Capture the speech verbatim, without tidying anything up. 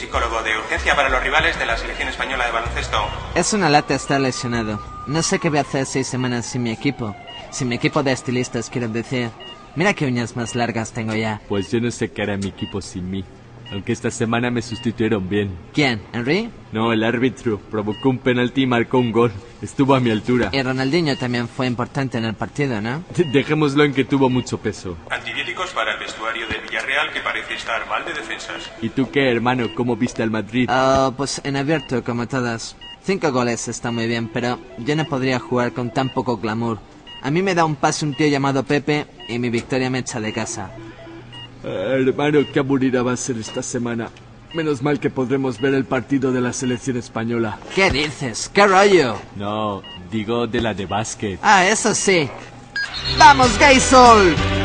psicólogo de urgencia para los rivales de la selección española de baloncesto. Es una lata estar lesionado. No sé qué voy a hacer seis semanas sin mi equipo. Sin mi equipo de estilistas, quiero decir. Mira qué uñas más largas tengo ya. Pues yo no sé qué hará mi equipo sin mí. Aunque esta semana me sustituyeron bien. ¿Quién? ¿Henry? No, el árbitro. Provocó un penalti y marcó un gol. Estuvo a mi altura. Y Ronaldinho también fue importante en el partido, ¿no? Dejémoslo en que tuvo mucho peso. Antibióticos para el vestuario del Villarreal, que parece estar mal de defensas. ¿Y tú qué, hermano? ¿Cómo viste al Madrid? Oh, pues en abierto, como todas. Cinco goles está muy bien, pero yo no podría jugar con tan poco glamour. A mí me da un pase un tío llamado Pepe y mi victoria me echa de casa. Eh, hermano, qué aburrida va a ser esta semana. Menos mal que podremos ver el partido de la selección española. ¿Qué dices? ¿Qué rollo? No, digo de la de básquet. Ah, eso sí. ¡Vamos, Gaysol!